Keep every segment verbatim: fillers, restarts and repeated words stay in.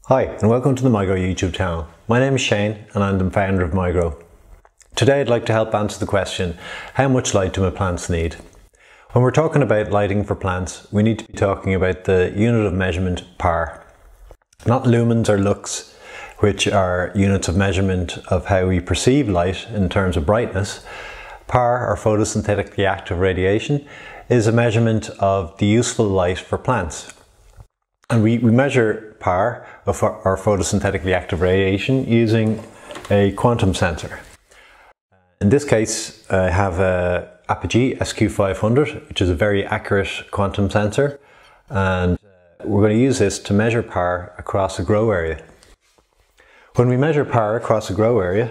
Hi and welcome to the MIGRO YouTube channel. My name is Shane and I'm the founder of MIGRO. Today I'd like to help answer the question, how much light do my plants need? When we're talking about lighting for plants, we need to be talking about the unit of measurement par. Not lumens or lux, which are units of measurement of how we perceive light in terms of brightness. Par, or photosynthetically active radiation, is a measurement of the useful light for plants. And we, we measure par, of our photosynthetically active radiation, using a quantum sensor. In this case, I have a Apogee S Q five hundred, which is a very accurate quantum sensor. And we're going to use this to measure par across a grow area. When we measure par across a grow area,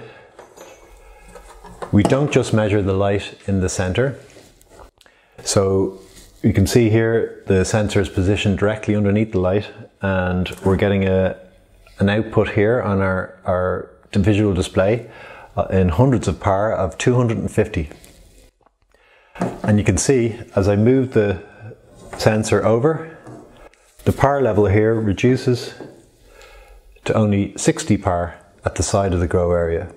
we don't just measure the light in the center. So you can see here the sensor is positioned directly underneath the light, and we're getting a, an output here on our, our visual display uh, in hundreds of par of two hundred fifty. And you can see as I move the sensor over, the par level here reduces to only sixty par at the side of the grow area.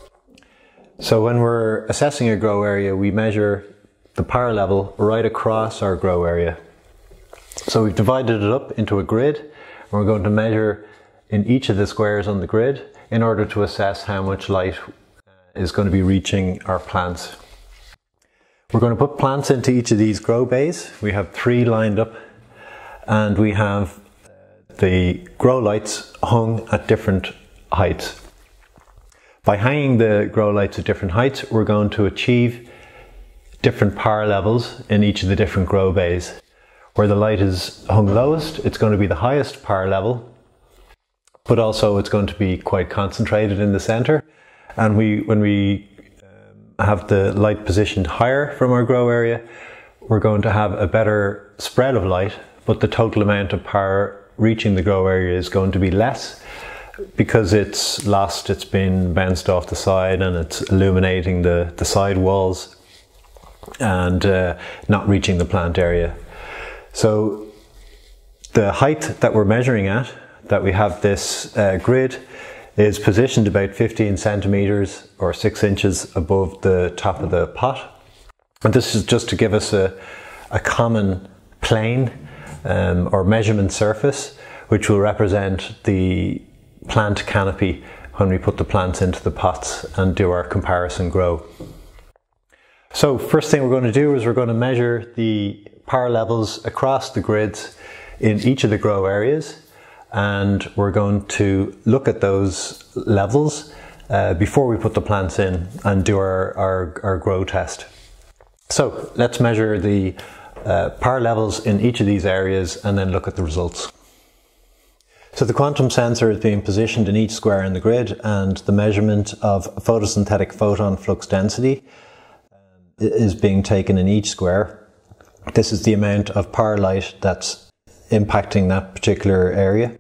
So when we're assessing a grow area, we measure the par level right across our grow area. So we've divided it up into a grid, and we're going to measure in each of the squares on the grid in order to assess how much light is going to be reaching our plants. We're going to put plants into each of these grow bays. We have three lined up, and we have the grow lights hung at different heights. By hanging the grow lights at different heights, we're going to achieve different par levels in each of the different grow bays. Where the light is hung lowest, it's going to be the highest par level, but also it's going to be quite concentrated in the center. And we, when we um, have the light positioned higher from our grow area, we're going to have a better spread of light, but the total amount of par reaching the grow area is going to be less because it's lost, it's been bounced off the side and it's illuminating the, the side walls and uh, not reaching the plant area. So the height that we're measuring at, that we have this uh, grid, is positioned about fifteen centimeters or six inches above the top of the pot. And this is just to give us a, a common plane um, or measurement surface, which will represent the plant canopy when we put the plants into the pots and do our comparison grow. So first thing we're going to do is we're going to measure the par levels across the grids in each of the grow areas, and we're going to look at those levels uh, before we put the plants in and do our, our, our grow test. So let's measure the uh, par levels in each of these areas and then look at the results. So the quantum sensor is being positioned in each square in the grid, and the measurement of photosynthetic photon flux density is being taken in each square. This is the amount of par light that's impacting that particular area.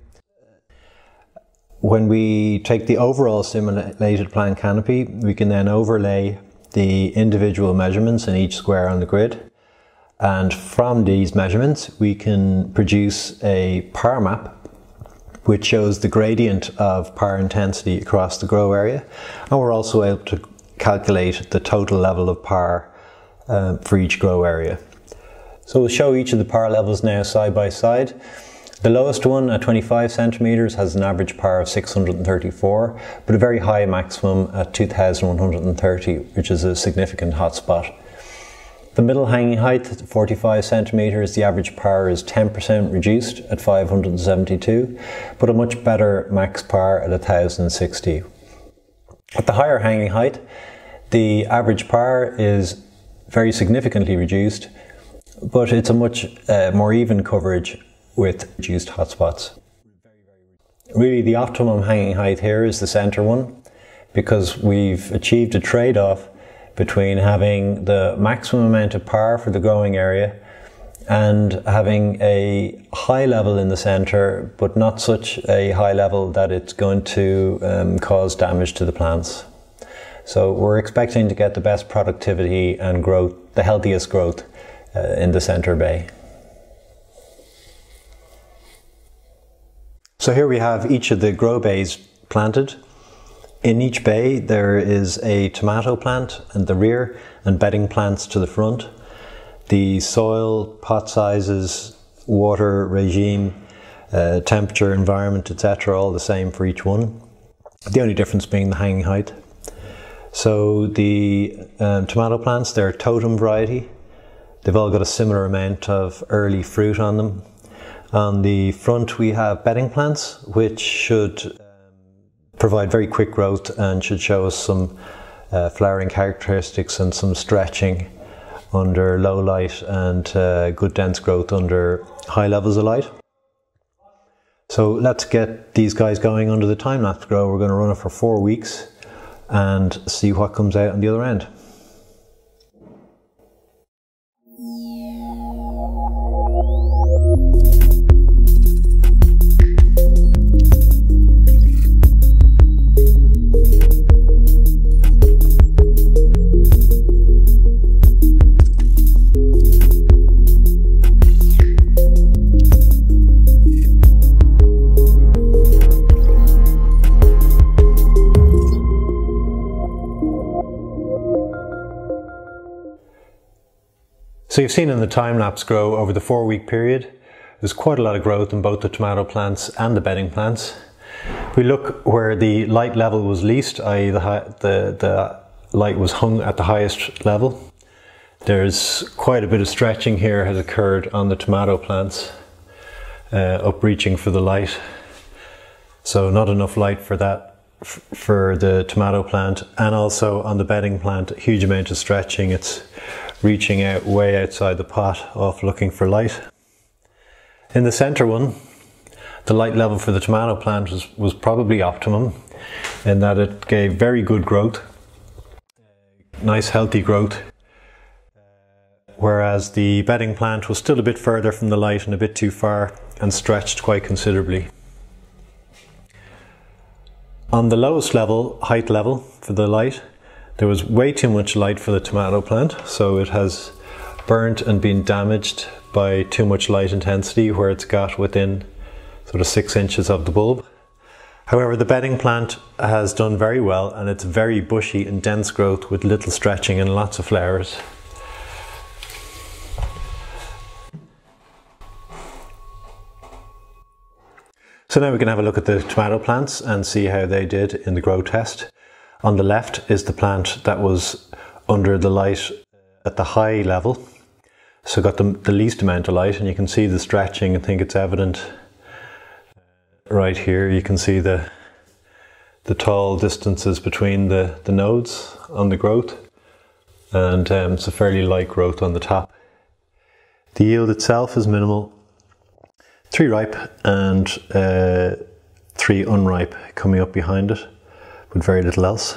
When we take the overall simulated plant canopy, we can then overlay the individual measurements in each square on the grid. And from these measurements, we can produce a par map which shows the gradient of par intensity across the grow area. And we're also able to calculate the total level of par um, for each grow area. So we'll show each of the par levels now side by side. The lowest one at twenty-five centimeters has an average par of six hundred thirty-four, but a very high maximum at two thousand one hundred thirty, which is a significant hotspot. The middle hanging height at forty-five centimeters, the average par is ten percent reduced at five hundred seventy-two, but a much better max par at one thousand sixty. At the higher hanging height, the average par is very significantly reduced, but it's a much uh, more even coverage with reduced hotspots. Really, the optimum hanging height here is the center one, because we've achieved a trade-off between having the maximum amount of par for the growing area and having a high level in the center, but not such a high level that it's going to um, cause damage to the plants. So we're expecting to get the best productivity and growth, the healthiest growth uh, in the center bay. So here we have each of the grow bays planted. In each bay there is a tomato plant at the rear and bedding plants to the front. The soil, pot sizes, water regime, uh, temperature, environment, et cetera, all the same for each one. The only difference being the hanging height. So the um, tomato plants, they're totem variety. They've all got a similar amount of early fruit on them. On the front we have bedding plants, which should um, provide very quick growth and should show us some uh, flowering characteristics and some stretching under low light and uh, good dense growth under high levels of light. So let's get these guys going under the time-lapse grow. We're going to run it for four weeks and see what comes out on the other end. So you've seen in the time-lapse grow over the four week period, there's quite a lot of growth in both the tomato plants and the bedding plants. We look where the light level was least, that is the, the, the light was hung at the highest level. There's quite a bit of stretching here has occurred on the tomato plants, uh, up reaching for the light. So not enough light for that, for the tomato plant, and also on the bedding plant, a huge amount of stretching. It's reaching out way outside the pot, off looking for light. In the center one, the light level for the tomato plant was, was probably optimum in that it gave very good growth, nice healthy growth, whereas the bedding plant was still a bit further from the light and a bit too far and stretched quite considerably. On the lowest level, height level for the light, there was way too much light for the tomato plant, so it has burnt and been damaged by too much light intensity where it's got within sort of six inches of the bulb. However, the bedding plant has done very well and it's very bushy and dense growth with little stretching and lots of flowers. So now we can have a look at the tomato plants and see how they did in the grow test. On the left is the plant that was under the light at the high level, so got the, the least amount of light, and you can see the stretching. I think it's evident right here. You can see the the tall distances between the, the nodes on the growth, and um, it's a fairly light growth on the top. The yield itself is minimal, three ripe and uh, three unripe coming up behind it, with very little else.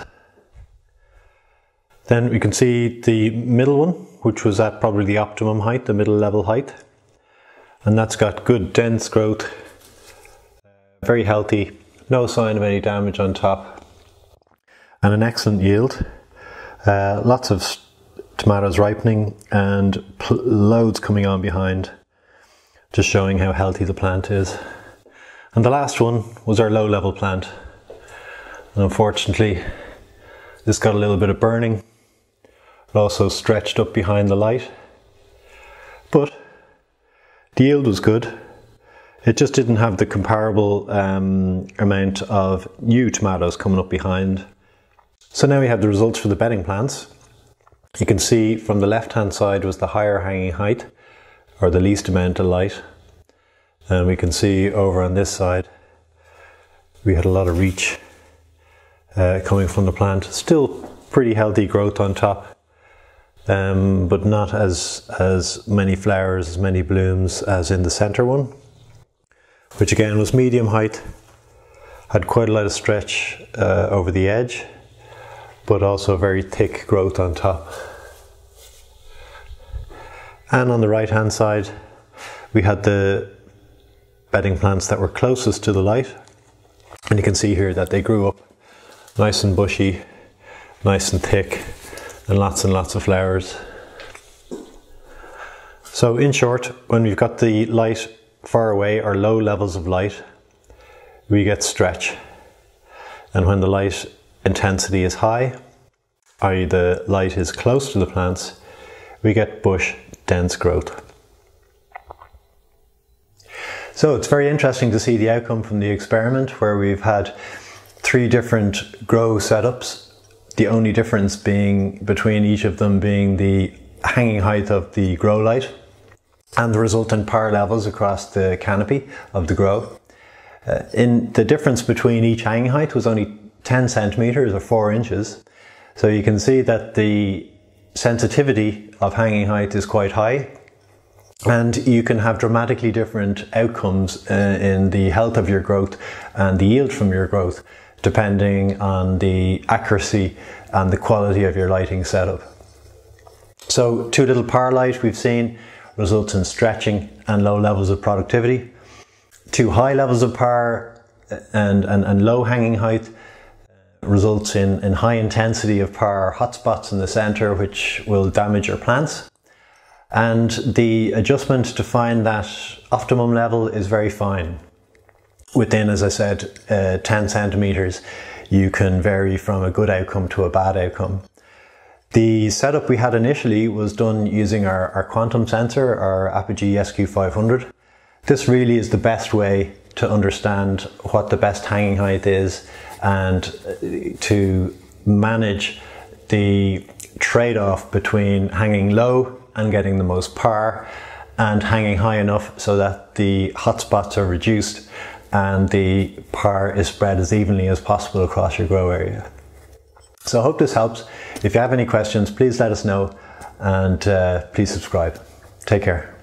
Then we can see the middle one, which was at probably the optimum height, the middle level height. And that's got good dense growth, very healthy, no sign of any damage on top, and an excellent yield. Uh, lots of tomatoes ripening and loads coming on behind, just showing how healthy the plant is. And the last one was our low level plant. And unfortunately, this got a little bit of burning. It also stretched up behind the light. But the yield was good. It just didn't have the comparable um, amount of new tomatoes coming up behind. So now we have the results for the bedding plants. You can see from the left hand side was the higher hanging height, or the least amount of light. And we can see over on this side, we had a lot of reach Uh, coming from the plant. Still pretty healthy growth on top, um, but not as as many flowers, as many blooms as in the center one, which again was medium height, had quite a lot of stretch uh, over the edge, but also very thick growth on top. And on the right hand side we had the bedding plants that were closest to the light, and you can see here that they grew up nice and bushy, nice and thick, and lots and lots of flowers. So in short, when we've got the light far away or low levels of light, we get stretch. And when the light intensity is high, that is the light is close to the plants, we get bush dense growth. So it's very interesting to see the outcome from the experiment where we've had three different grow setups, the only difference being between each of them being the hanging height of the grow light and the resultant power levels across the canopy of the grow. Uh, in the difference between each hanging height was only ten centimeters or four inches. So you can see that the sensitivity of hanging height is quite high, and you can have dramatically different outcomes uh, in the health of your growth and the yield from your growth, depending on the accuracy and the quality of your lighting setup. So too little power light, we've seen, results in stretching and low levels of productivity. Too high levels of power and, and, and low hanging height results in, in high intensity of power hotspots in the center, which will damage your plants. And the adjustment to find that optimum level is very fine. Within, as I said, uh, ten centimeters, you can vary from a good outcome to a bad outcome. The setup we had initially was done using our, our quantum sensor, our Apogee S Q five hundred. This really is the best way to understand what the best hanging height is and to manage the trade-off between hanging low and getting the most power and hanging high enough so that the hotspots are reduced and the power is spread as evenly as possible across your grow area. So I hope this helps. If you have any questions, please let us know, and uh, please subscribe. Take care.